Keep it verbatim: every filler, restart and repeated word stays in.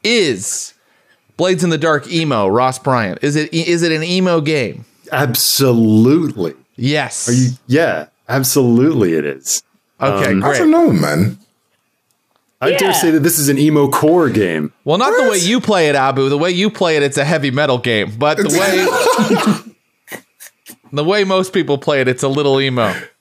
Is Blades in the Dark emo, Ross Bryant? Is it is it an emo game? Absolutely. Yes. Are you? Yeah, absolutely it is. Okay, Um, great. I don't know, man. I Yeah. dare say that this is an emo core game. Well, not the What? way you play it, Abu. The way you play it, it's a heavy metal game. But the way the way most people play it, it's a little emo.